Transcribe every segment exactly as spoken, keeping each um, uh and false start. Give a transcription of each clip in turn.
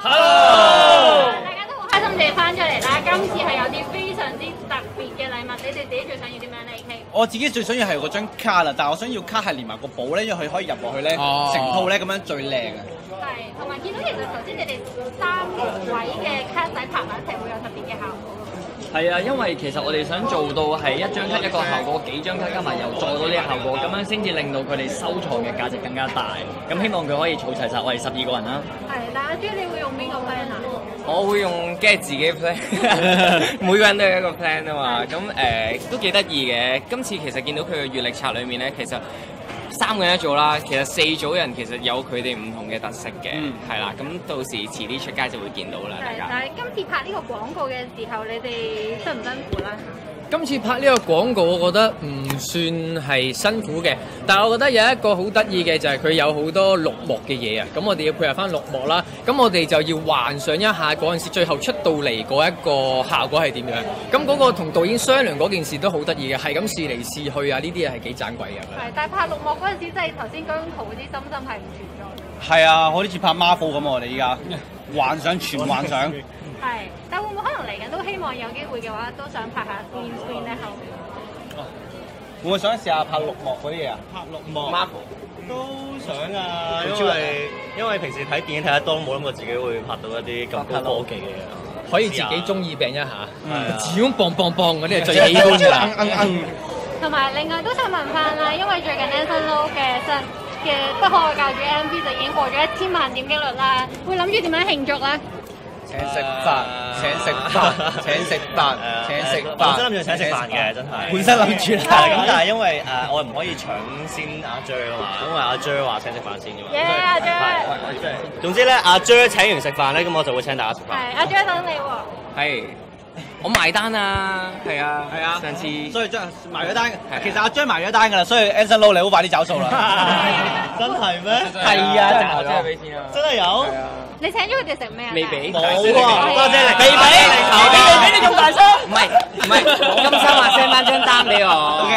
Hello！ 大家都好開心你哋翻咗嚟啦，今次係有啲非常之特別嘅禮物，你哋自己最想要點樣咧 ？K？ 我自己最想要係嗰張卡啦，但係我想要卡係連埋個簿咧，因為佢可以入落去咧， 哦成套咧咁樣最靚啊！ 係，同埋見到其實頭先你哋三位嘅卡仔拍埋一齊會有特別嘅效果。 係啊，因為其實我哋想做到係一張卡一個效果，幾張卡加埋又做到呢個效果，咁樣先至令到佢哋收藏嘅價值更加大。咁希望佢可以儲齊晒，我哋十二個人啦。 係，但阿朱你會用邊個 plan 啊？ 我會用梗係自己 plan，每個人都有一個 plan 啊嘛。咁誒、呃、都幾得意嘅。今次其實見到佢嘅月曆冊裏面咧，其實三個人一組啦，其實四組人其實有佢哋唔同嘅特色嘅，係啦、嗯。咁到時遲啲出街就會見到啦，大家。 但係今次拍呢個廣告嘅時候，你哋辛唔辛苦啦？ 今次拍呢個廣告，我覺得唔算係辛苦嘅，但係我覺得有一個好得意嘅就係佢有好多綠幕嘅嘢啊！咁我哋要配合翻綠幕啦，咁我哋就要幻想一下嗰陣時最後出到嚟嗰一個效果係點樣。咁嗰個同導演商量嗰件事都好得意嘅，係咁試嚟試去啊！呢啲嘢係幾盞鬼嘅。 係，但係拍綠幕嗰陣時，即係頭先姜濤嗰啲心心係唔存在。 係啊，好似拍 Marvel 咁，我哋依家幻想全幻想。 係，但會唔會可能嚟緊都希望有機會嘅話，都想拍下 green screen 咧後面？ 會唔會想試下拍綠幕嗰啲嘢啊？ 拍綠幕 Marvel 都想啊，因為因為平時睇電影睇得多，冇諗過自己會拍到一啲咁高科技嘅嘢。 可以自己中意病一下，始終棒棒棒嗰啲係最喜歡㗎啦。 同埋另外都想問翻啦，因為最近 Anson Lo 嘅新嘅《不可愛教主》M V 就已經過咗一千萬點擊率啦，會諗住點樣慶祝咧？ 請食飯，請食飯，請食飯，請食飯。 本身諗住請食飯嘅，真係。 本身諗住啦，咁但係因為誒我唔可以搶先阿 J 啊嘛，因為阿 J 話請食飯先嘅嘛。 耶！阿 J。 係。總之咧，阿 J 請完食飯咧，咁我就會請大家食飯。 係，阿 J 等你喎。 係。我埋單啊，係啊，係啊，上次所以張埋咗單，其實阿張埋咗單㗎啦，所以 Anson Lo 你好快啲找數啦。 真係咩？ 係啊，真係真係俾錢啊！ 真係有。 你請咗佢哋食咩啊？ 未俾。 冇喎，多謝你。 未俾，頭俾你俾你咁大聲。唔係唔係，金生話 send 翻張單俾我。 OK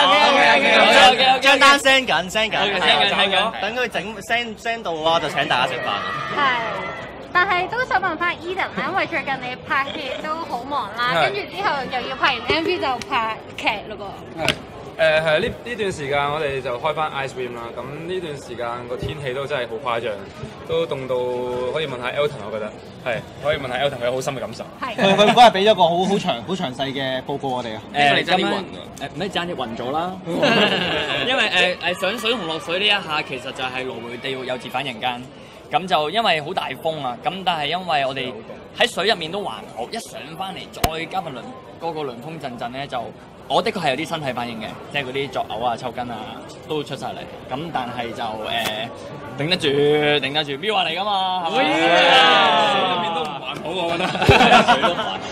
OK OK OK， 張單 send 緊 send 緊 send 緊 send 緊， 等佢整 send send 到嘅話就請大家食飯。 係。但係都想問翻 Eden 啦，因為最近你拍戲都好忙啦，跟住之後又要拍完 M V 就拍劇嘞噃。 係誒係呢呢段時間我哋就開翻 Ice Cream 啦，咁呢段時間個天氣都真係好誇張，都凍到可以問下 Elton， 我覺得係可以問下 Elton 佢有好深嘅感受。 係。 佢佢嗰日俾咗個好好長好詳細嘅報告我哋啊。 誒咁樣誒唔係爭啲暈咗啦，因為誒誒上水同落水呢一下其實就係來回地獄有折返人間。咁就因為好大風啊，咁但係因為我哋喺水入面都還好，一上翻嚟再加份涼嗰個涼風陣陣咧，就我的確係有啲身體反應嘅，即係嗰啲作嘔啊、抽筋啊都出晒嚟。咁但係就誒、呃、頂得住，頂得住，Viu話嚟噶嘛，係咪？ 水入面都唔環保，我覺得。水都唔環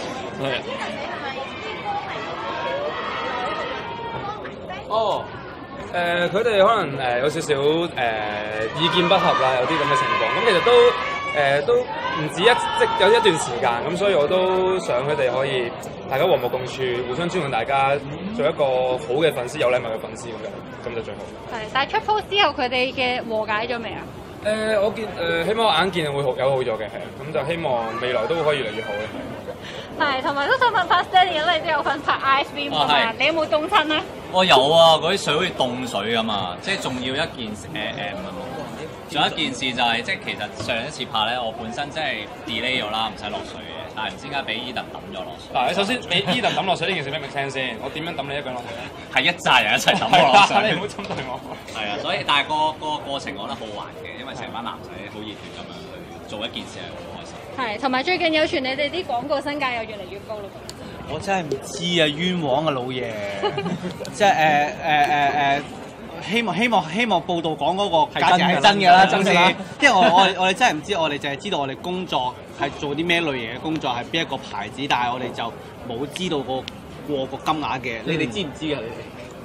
保。哦。誒佢哋可能誒、呃、有少少誒、呃、意見不合啦，有啲咁嘅情況。咁其實都誒、呃、都唔止一即有一段時間，咁所以我都想佢哋可以大家和睦共處，互相尊重大家，做一個好嘅粉絲、有禮貌嘅粉絲咁樣，咁就最好。 係，但係出 post 之後佢哋嘅和解咗未啊？ 誒、呃、我見誒、呃、希望我眼見會好有好咗嘅，係啊，咁就希望未來都可以越嚟越好嘅，係。 係，同埋都想問翻 Stanley，因為你都有份拍 Ice Cream 啊嘛，你有冇凍親啊？ 我有啊，嗰啲水好似凍水咁啊，即係仲要一件誒誒唔係冇，仲有一件事就係、是、即係其實上一次拍咧，我本身即係 delay 咗啦，唔使落水嘅，但係唔知點解俾 Eden 抌咗落水。 嗱，你首先俾 Eden 抌落水呢件事咩 make sense 先？我點樣抌你一個人落水？ 係一紮人一齊抌我落水。 你唔好針對我。係啊，所以但係個個過程我覺得好玩嘅，因為成班男仔好熱血咁樣去做一件事係好開心。 係，同埋最近有傳你哋啲廣告身價又越嚟越高咯。 我真係唔知啊，冤枉啊老爺！即係誒誒誒誒，希望希望希望報道講嗰個價值係真嘅啦，真嘅啦。因為我我我哋真係唔知，我哋淨係知道我哋工作係做啲咩類型嘅工作，係邊一個牌子，但係我哋就冇知道個過個金額嘅。你哋知唔知啊？你哋？唔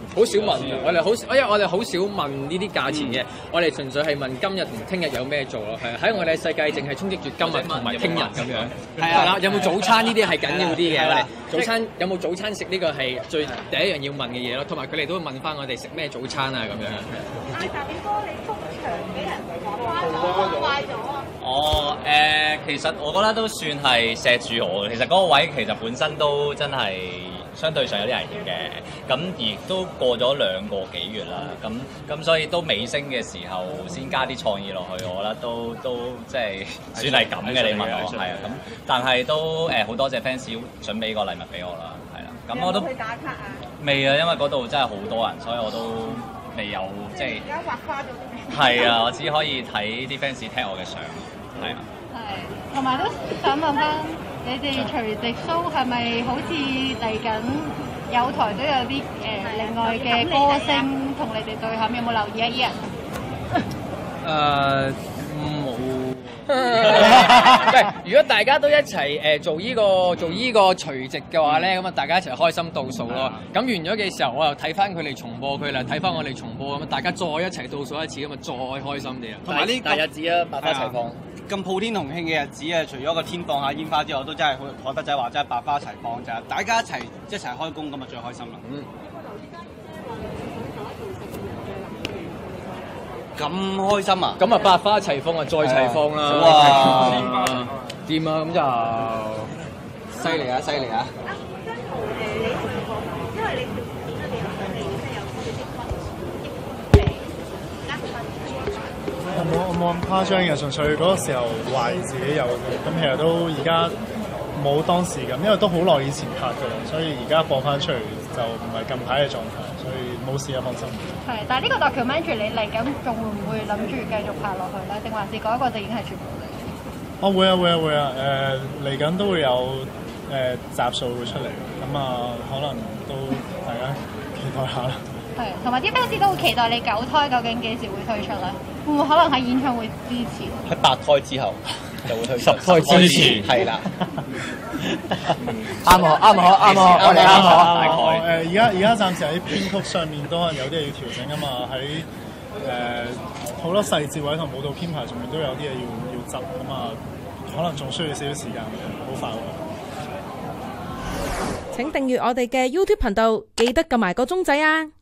好少問嘅，我哋好，因為我哋好少問呢啲價錢嘅，我哋純粹係問今日同聽日有咩做咯，係喺我哋世界淨係衝擊住今日同埋聽日咁樣。係啊，有冇早餐呢啲係緊要啲嘅，我哋早餐有冇早餐食呢個係最第一樣要問嘅嘢咯，同埋佢哋都會問翻我哋食咩早餐啊咁樣。 阿達表哥，你幅牆俾人刮咗，壞咗啊！ 哦，誒、呃，其實我覺得都算係錫住我嘅。其實嗰個位其實本身都真係相對上有啲危險嘅。咁而都過咗兩個幾月啦。咁咁所以都尾聲嘅時候先加啲創意落去，我覺得都都即係算係咁嘅。你問我係啊，咁但係都誒好、呃、多謝 fans 準備個禮物俾我啦，係啦。咁我都去打卡啊？ 未啊，因為嗰度真係好多人，所以我都未有即係。而家畫花咗啲咩？ 係啊，我只可以睇啲 fans 踢我嘅相。係啊， 係，同埋都想問翻你哋除夕 show 係咪好似嚟緊有台都有啲誒、呃、另外嘅歌星同你哋對撼？有冇留意啊？ 誒冇。喂，如果大家都一齊誒、呃、做依、這個做依個除夕嘅話咧，咁啊大家一齊開心倒數咯。咁完咗嘅時候，我又睇翻佢哋重播佢啦，睇翻我哋重播咁啊，大家再一齊倒數一次，咁啊再開心啲啊！ 同埋呢大日子啊，百花齊放。 咁普天同慶嘅日子啊，除咗個天放下煙花之外，都真係好學得仔話齋百花齊放，就係大家一齊一齊開工咁啊，最開心啦！嗯。咁開心啊！ 咁啊，百花齊放啊，再齊放啦！ 哇！ 掂啊，咁就犀利啊，犀利啊！ 啊，張圖誒，你同我，因為你條片咧，你有佢哋即係有佢哋啲分誒呃分。 我冇我冇咁誇張嘅，純粹嗰個時候懷疑自己有嘅，咁其實都而家冇當時咁，因為都好耐以前拍嘅啦，所以而家播翻出嚟就唔係近排嘅狀態，所以冇事啊，放心。 係，但係呢個 documentary 你嚟緊仲會唔會諗住繼續拍落去咧？定還是嗰一個就已經係全部嚟？ 哦，會啊會啊會啊！誒嚟緊都會有誒、呃、集數會出嚟，咁啊可能都大家期待下啦。 係，同埋啲 fans 都好期待你九胎究竟幾時會推出咧？會唔會可能喺演唱會之前？ 喺八胎之後就會推出。 十胎之前係啦。 啱我啱我啱我，我哋啱我。 大概誒而家而家暫時喺編曲上面都可能有啲嘢要調整啊嘛，喺誒好多細節位同舞蹈編排上面都有啲嘢要要執啊嘛，可能仲需要少少時間，好快喎。 請訂閱我哋嘅 YouTube 頻道，記得撳埋個鐘仔啊！